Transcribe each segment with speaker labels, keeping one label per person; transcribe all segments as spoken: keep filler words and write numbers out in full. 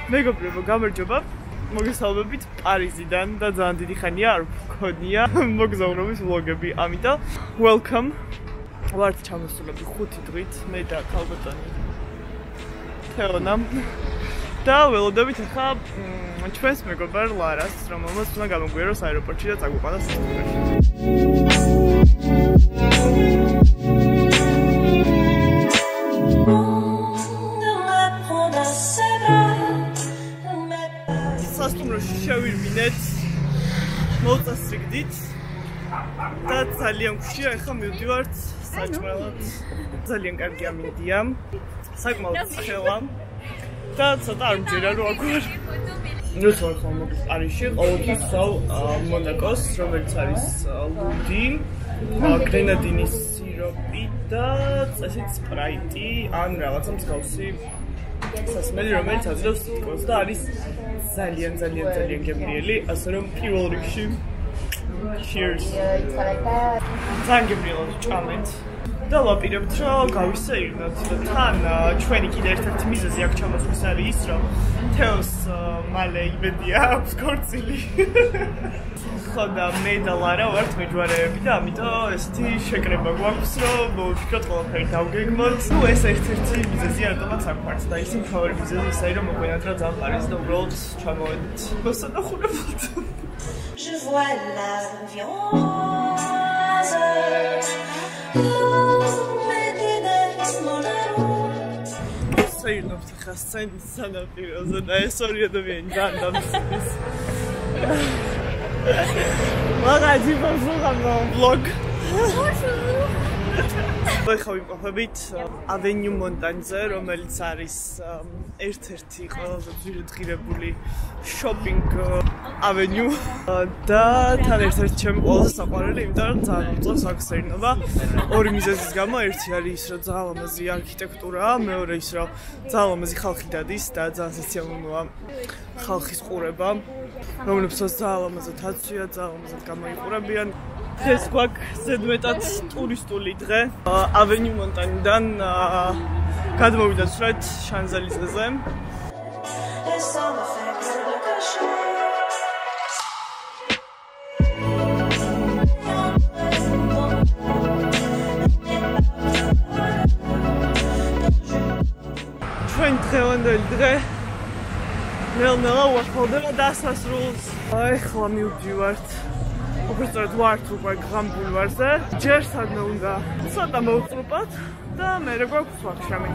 Speaker 1: მეგობრებო, გამარჯობა. მოგესალმებით პარიზიდან და ძალიან დიდი ხანია არ ვქონია მოგზაურობის ვლოგები. ამიტომ welcome. ვართ ჩამოსულები ხუთი დღით მე და ქალბატონი თეონა. და ველოდებით ახლა ჩვენს მეგობარ ლარას, რომელმაც უნდა გამოგვიეროს აეროპორტში და წაგვიყვანოს სასტუმროში. სასტუმროში შევირმინეთ, მოუწესრიგდით და ძალიან გვშია, ახლა მივდივართ საჭმელად. ძალიან კარგი ამინდია, საკმაოდ ცხელა და ცოტა არ მჯერა რომ აქ ვარ. როცა ვარ ხოლმე პარიზში, ყოველთვის ვსვავ მონაკოს, რომელიც არის ლუდი, გრენადინის სიროპი და წესით სპრაიტი ან რაღაცა მსგავსი სასმელი, რომელიც აძლევს თითქოს და არის ძალიან ძალიან ძალიან გემრიელი, ასე რომ პირველ რიგში cheers. ძალიან გემრიელად ჭამეთ და ვაპირებთ რომ გავისეირნოთ და თან ჩვენი კიდე ერთ-ერთი მიზეზი აქ ჩამოსვლის არის ის რომ თეოს მალე იმედია აქვს ქორწილი. ხო და მე და ლარა ვართ მეჯვარეები და ამიტომ ესეთი შეკრება გვაქვს რომ მოვიფიქროთ ყველაფერი დავგეგმოთ. ნუ ეს ერთ-ერთი მიზეზია რატომაც აქ ვართ და ის მთავარი მიზეზი ისაა რომ მოგვენატრა ძალიან პარიზი და უბრალოდ ჩამოვედით მოსანახულებლად. Je vois l'avion საერთოდ ხა სცენის სანაპიროზე და ეს ორი ადამიანი ძალიან დამსწრეს. მაგაჯი ვაღამ ვლოგ. ხა ვიმყოფებით ავენიუ მონტანზე, რომელიც არის ერთ-ერთი ყველაზე ძირითღირებული შოპინგ ავენიუ და თან ერთ-ერთი ჩემი ყველაზე საყვარელი, იმიტომ რომ ძალიან მომწონს აქ სეირნობა. ორი მიზეზის გამო, ერთი არის ის, რომ ძალიან ლამაზი არქიტექტურაა, მეორე ის, რომ ძალიან ლამაზი ხალხი დადის და ძალიან სასიამოვნოა ხალხის ყურება, რომლებსაც ძალიან ლამაზად აცვია, ძალიან ლამაზად გამოიყურებიან. ეს გვაქვს ზედმეტად ტურისტული დღე. ავენიუ მონტანიდან გადმოვიდეთ სრეთ შანზელიზეზე. ჩვენ დღევანდელი დღე ნელ-ნელა უახლოვდება დასასრულს. ახლა მივდივართ უბრალოდ ვართ უკვე გრან ბულვარზე. ჯერ სადმე უნდა ცოტა მოვწრუპოთ და მერე გვაქვს ვახშამი.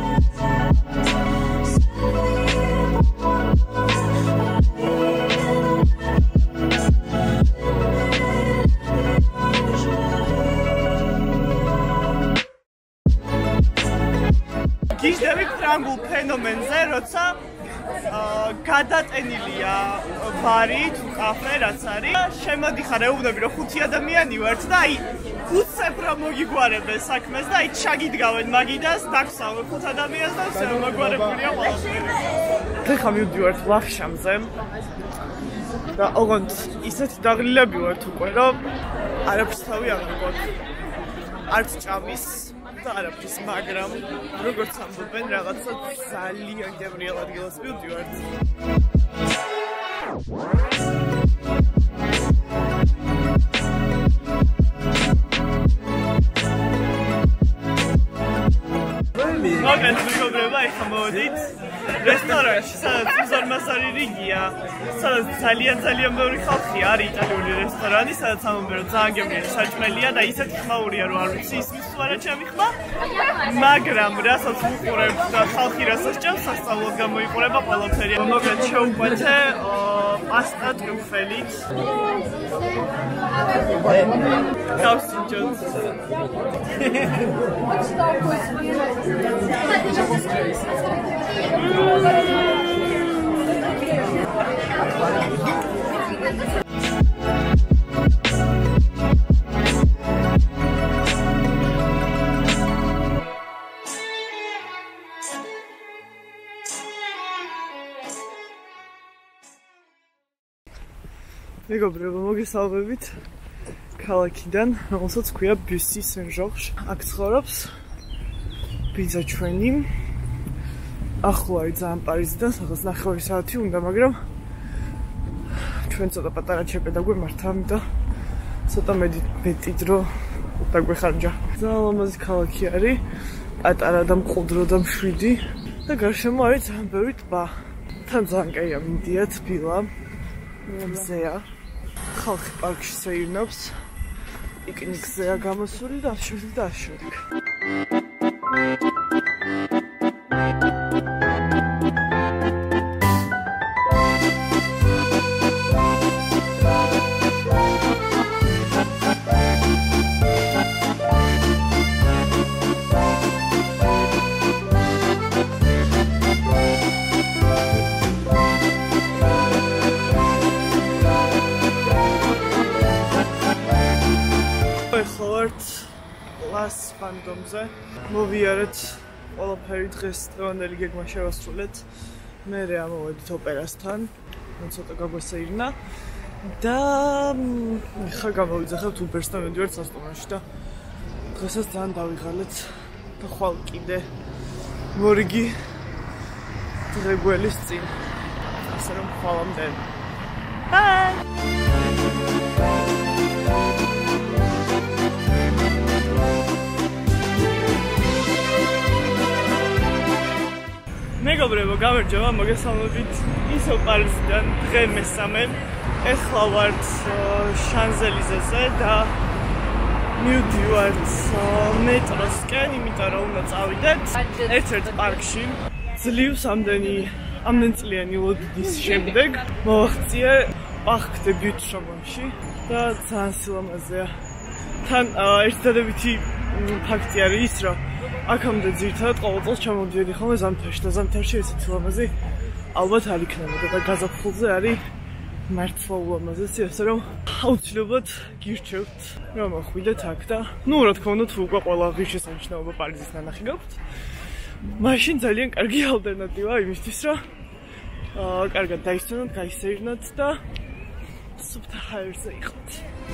Speaker 1: გიჟდები ფრანგულ ფენომენზე, როცა გადატენილია ბარი თუ კაფე რაც არის. შემოდიხარ, ეუბნები რომ ხუთი ადამიანი ვართ და აი უცებ რა მოგიგვარებენ საქმეს და აი ჩაგიდგავენ მაგიდას, დაგსავე ხუთ ადამიანს და ისე მოგვარებულია ყველაფერი. ხა მივდივართ ვახშამზე და ოღონდ ისეთი დაღლილები ვართ უკვე რომ არაფერს თავი აღარ გვაქვს. არც ჭამის და არაფრის, მაგრამ როგორც ამბობენ რაღაცა ძალიან გემრიელ ადგილას მივდივართ. მაგათ მეგობრებო, ახლა მოვედით რესტორანში, სადაც უზარმაზარი რიგია, სადაც ძალიან ძალიან ბევრი ხალხი არის, იტალიური რესტორანი, სადაც ამბობენ რომ ძალიან გემრიელი საჭმელია და ისეთი ხმაურია რომ არ ვიცი ისმის თუ არა ჩემი ხმა, მაგრამ რასაც ვუყურებ და ხალხი რასაც ჭამს, სასწაულად გამოიყურება ყველაფერი. მოგეთ შევუყვეთე პასტა ტრიუფელით. გავსინჯოთ. მეგობრებო, მოგესალმებით ქალაქიდან, რომელსაც ქვია ბიუსი სენ-ჟორჟ. აქ ცხოვრობს ბიძა ჩვენი. ახლო არის ძალიან პარიზიდან, სადაც ნახევარი საათი უნდა, მაგრამ ჩვენ ცოტა პატარა ჩეპედა გვემართა, ამიტომ ცოტა მეტი დრო დაგვეხარჯა. ძალიან ლამაზი ქალაქი არის, პატარა და მყუდრო და მშვიდი და გარშემო არის ძალიან ბევრი ტბა. თან ძალიან კაია მინდია, თბილა, მზეა. ხალხი პარკში სეირნობს, პიკნიკზეა გამოსული და აშორი და აშორი. ლას ფანდომზე მოვიარეთ ყველაფერი დღეს დღევანდელი გეგმა შევასრულეთ. მერე ამოვედით ოპერასთან, ცოტა გაგვასეირნა და ხა გამოვიძახებთ უბერს და მივდივართ სასტუმროში და დღესაც ძალიან დავიღალეთ და ხვალ კიდე მორიგი დღეგველის წინ. ასე რომ ხვალამდე. Bye! მეგობრებო, გამარჯობა, მოგესალმებით ისევ პარიზიდან დღე მესამე. ეხლა ვართ შანზელიზეზე და მივდივართ მეტროსკენ, იმიტომ რომ უნდა წავიდეთ ერთ-ერთ პარკში. ძლივს ამდენი ამდენწლიანი ლოდდის შემდეგ მოვახციე პარკ დე ბიუტრომონში და ძალიან სილამაზეა. თან ერთადერთი ფაქტი არის ის, რომ აქამდე ძირითადად ყოველ წელს ჩამოვდიოდი ხოლმე ზამთარში და ზამთარში ესეთი ლამაზი ალბათ არ იქნებოდა და გაზაფხულზე არის მართლა ულამაზესი, ასე რომ აუცილებლად გირჩევთ რომ მოხვიდეთ აქ და ნუ რა თქმა უნდა თუ უკვე ყველა ღირსშესანიშნაობა პარიზის ნანახი გაქვთ, მაშინ ძალიან კარგი ალტერნატივა იმისთვის რომ აა კარგად დაისვენოთ, გაისეირნოთ და სუფთა ჰაერზე იყოთ.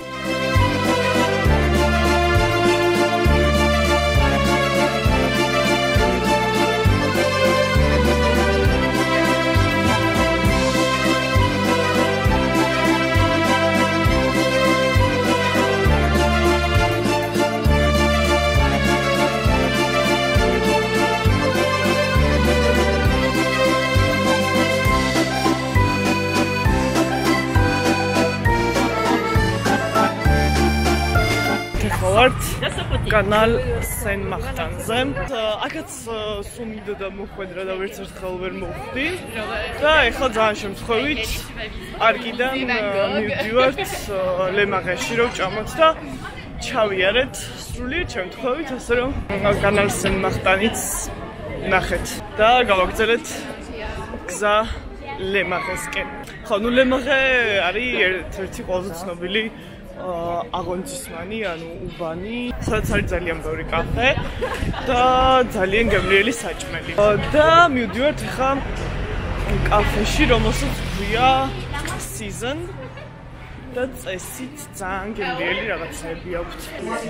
Speaker 1: კანალ სენ მახტანზე. აქაც სულ მინდოდა მოხვედრა და ვერც ერთხელ ვერ მოვხვდი და ეხლა ძალიან შემთხვევით პარკიდან მივდივართ ლემაღეში რომ ჭამოთ და ჩავიარეთ სრულიად შემთხვევით, ასე რომ კანალ სენ მახტანიც ნახეთ და გავაგრძელეთ გზა ლემაღესკენ. ხო, ნუ ლემაღე არის ერთ-ერთი ყველაზე ცნობილი აღონჯისმანი, ანუ უბანი, სადაც არის ძალიან ბევრი კაფე და ძალიან გემრიელი საჭმელი. და მივდივართ ახლა კაფეში, რომელსაც ქვია season და წესით ძალიან გემრიელი რაღაცები აქვთ.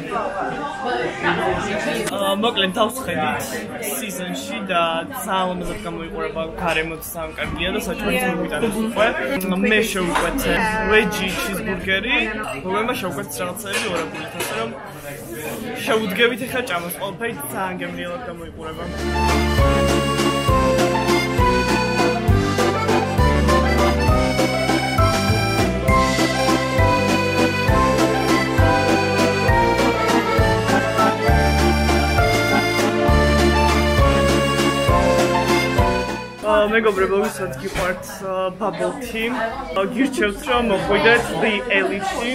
Speaker 1: მოკლედ თავს ხედით season-ში და ძალიან ლამაზად გამოიყურება, გარემოც ძალიან კარგია და საჭმელიც მოვიტანეთ უკვე. მე შევუკვეთე ვეჯი ჩიზბურგერი, რომელმა შევუკვეთეთ რაღაცები ორაგულით, ასე რომ შევუდგებით ახლა ჭამას, ყველაფერი ძალიან გემრიელად გამოიყურება. მეგობრებო, ვისაც გიყვართ bubble tea, გირჩევთ რომ მოხვიდეთ the elite-ში.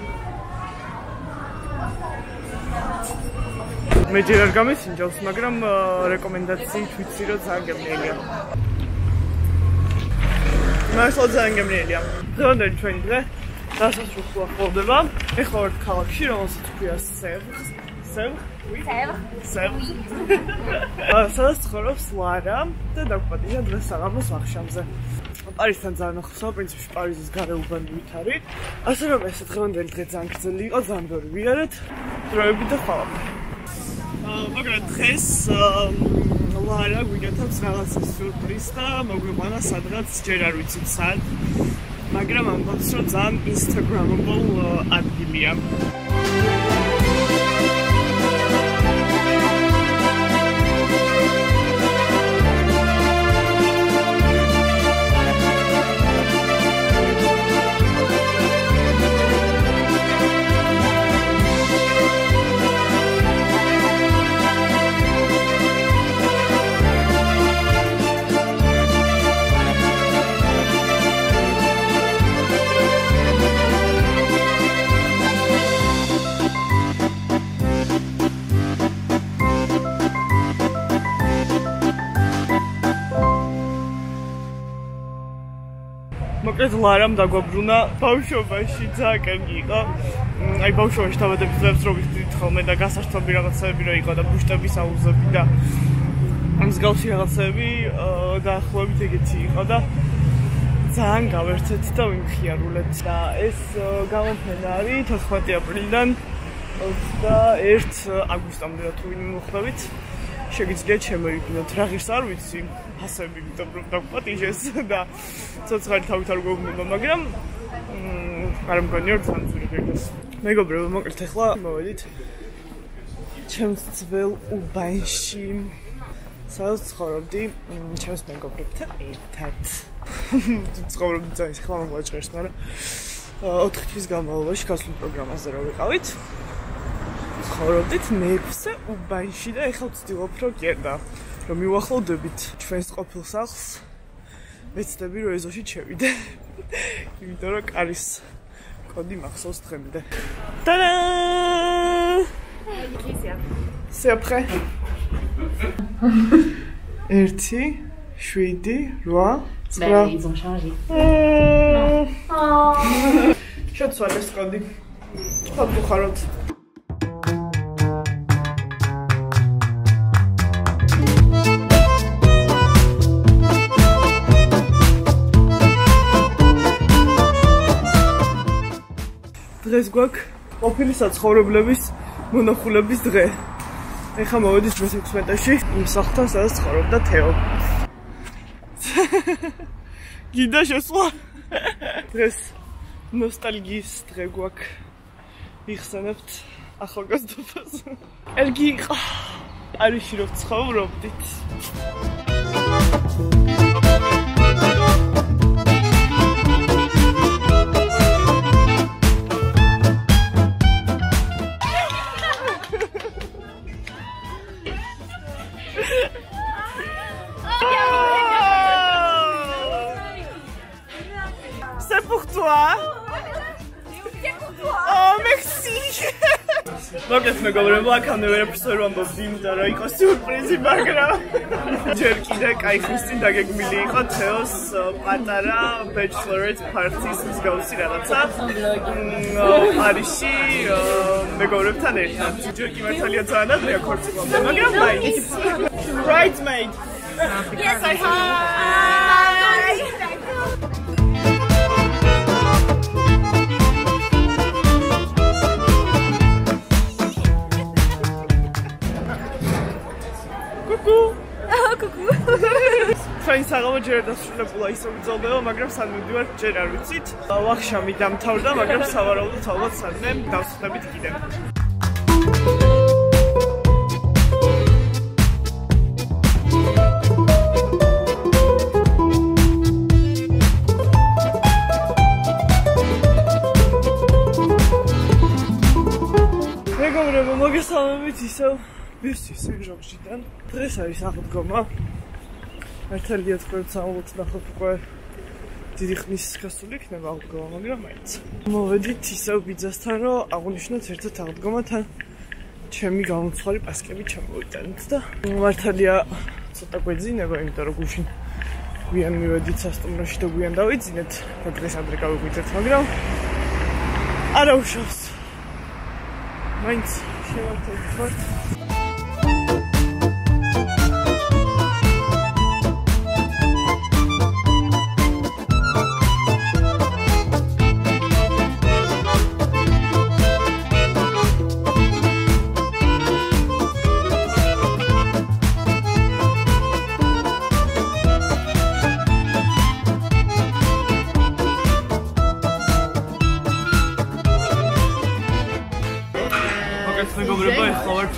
Speaker 1: მე ჯერ არ გამისინჯავს, მაგრამ რეკომენდაციით ვიცი რომ ძალიან გემრიელია. მართლა ძალიან გემრიელია. დღევანდელი ჩვენი დღე დასასრულს ახლოვდება. ეხლა ვართ ქალაქში, რომელსაც ქვია სევრს. სევრს? სევრს. სადაც ცხოვრობს ლარა და დაგვპატიჟა დღეს საღამოს ვახშამზე. პარიზთან ძალიან ახლოსაა, პრინციპში პარიზის გარეუბანივით არის. ასე რომ ეს დღევანდელი დღე ძალიან გრძელი იყო, ძალიან ბევრი ვიარეთ. დროებით და ხვალამდე. მაგრამ დღეს ლარა გვიგეთავს რაღაცა სიურპრიზი და მოგვიყვანა სადღაც ჯერ არ ვიცით სად. მაგრამ ამბობს რომ ძალიან Instagramable ადგილია. მოკლედ ლარამ დაგვაბრუნა ბავშვობაში ძალიან კარგი იყო. აი ბავშვობაში თავადების დღეებს რო ვიხდით ხოლმე და გასართობი რაღაცები რო იყო და ბუშტების აუზები და მსგავსი რაღაცები დაახლოებით ეგეთი იყო და ძალიან გავერთეთ და ვიმხიარულეთ და ეს გამოფენა არის თოთხმეტი აპრილიდან ოცდაერთ აგვისტომდე თუ ვინ მოხდებით. შეგიძლიათ შემოიგნოთ რა ღირს არ ვიცი ფასები იმიტომ რომ დაგპატიჟეს და ცოცხალი თავით არ გვეუბნება მაგრამ არ მგონია რომ ძალიან ძვირადია. მეგობრებო მოკლედ ახლა მოვედით ჩემს ძველ უბანში სადაც ცხოვრობდი ჩემს მეგობრებთან ერთად. ცხოვრობდი ძალიან ახლა მომაჭრეს მაგრამ ოთხი თვის განმავლობაში გასულ პროგრამაზე რა ვიყავით. ცხოვრობდით მეექვსე უბანში და ეხლა ვცდილობ რომ გერდა რომ მივახლოვდებით ჩვენს ყოფილ სახლს ვეცდები რომ ეზოში შევიდე იმიტომ რომ კარის კოდი მახსოვს დღემდე. ტადა! C'est après. ერთი, შვიდი, რვა, ცხრა.
Speaker 2: Ils ont changé.
Speaker 1: შევცვალე ეს კოდი. ხო გხაროთ. დღეს გვაქვს ყოფილი საცხოვრებლების მონახულების დღე. ეხლა მოვედით მეთექვსმეტეში იმ სახლთან სადაც ცხოვრობდა თეო. გიდა შესვლა. დღეს ნოსტალგიის დღე გვაქვს. იხსენებთ ახალგაზრდობას. კარგი იყო. პარიზში რო ცხოვრობდით. C'est pour toi. Oh, merci. მოკლედ მეგობრებო, აქამდე ვერაფერს ვერ ვამბობდი, იმიტომ რომ იყო სიურპრიზი, მაგრამ ჯერ კიდე კაი ხნის წინ დაგეგმილი იყო თეოს პატარა bachelorette party-ის მსგავსი რაღაცა პარიზში მეგობრებთან ერთად. ჯერ კი მართალია ძალიან ადრეა ქორწილამდე, მაგრამ მაინც. Bridesmaid. Yes, I hi. Coucou.
Speaker 2: Oh, coucou.
Speaker 1: Ჩვენი საღამო ჯერ დასრულებულა ისე ვიძოლდება, მაგრამ სანამ მივდივართ ჯერ არ ვიცით. ვახშამი დამთავრდა, მაგრამ სავარაუდოდ ალბათ სადმე დავსხდებით კიდევ. მეგობრებო, მოგესალმებით ისევ ვისი სენჟორჟიდან. დღეს არის აღდგომა. მართალია თქვენ საუბრობთ ნახოთ უკვე დიდი ხნის გასული იქნება აღდგომა, მაგრამ მაინც. მოვედით ისევ ბიძასთან, რომ აღვნიშნოთ ერთად აღდგომათან ჩემი გამოცვალი პასკები ჩამოვიტანეთ და მართალია ცოტა გვეძინება, იმიტომ რომ გუშინ გვიან მივედით სასტუმროში და გვიან დავიძინეთ და დღეს ადრე გავიგვიძეთ, მაგრამ არა უშავს. მაინც შევარდეთ.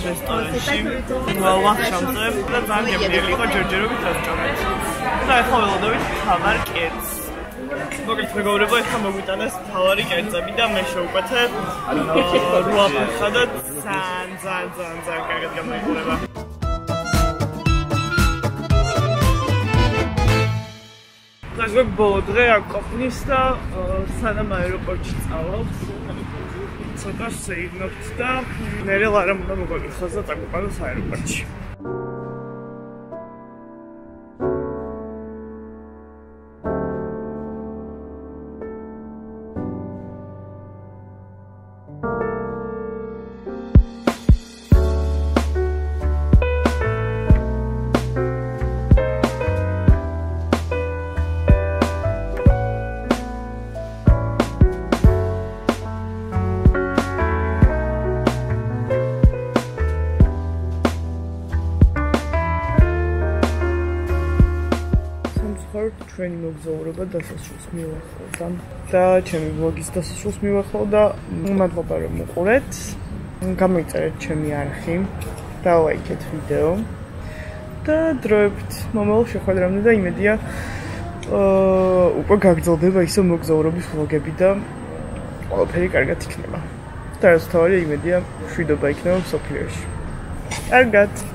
Speaker 1: რესტორანში. ვახშამზე და ძალიან გემრიელი იყო ჯერჯერობით რესტორანი. და ახლა ველოდებით თამარ კერძს. მოკლედ მეგობრებო, ახლა მოგვიტანეს მთავარი კერძები და მე შევკვეთე რვა ფეხა და ძალიან ძალიან ძალიან ძალიან კარგად გამოიყურება. Także było dre jak kopnis da sana aeroportში წავალ. ცოტა შეიგნობთ და მერე ლარამ უნდა მოგაკითხოს და წაგვიყვანოს აეროპორტში. ჩვენი მოგზაურობა დასასრულს მივახავდა და ჩემი ვლოგის დასასრულს მივახავდა. მადლობა რომ უყურეთ. გამოიწერეთ ჩემი არხი და ლაიქეთ ვიდეო და დროებით მომავალ შეხვედრამდე და იმედია უკვე გაგრძელდება ისო მოგზაურობის ვლოგები და ყველაფერი კარგად იქნება. და რაც თავარია იმედია მშვიდობა იქნება მსოფლიოში. კარგად.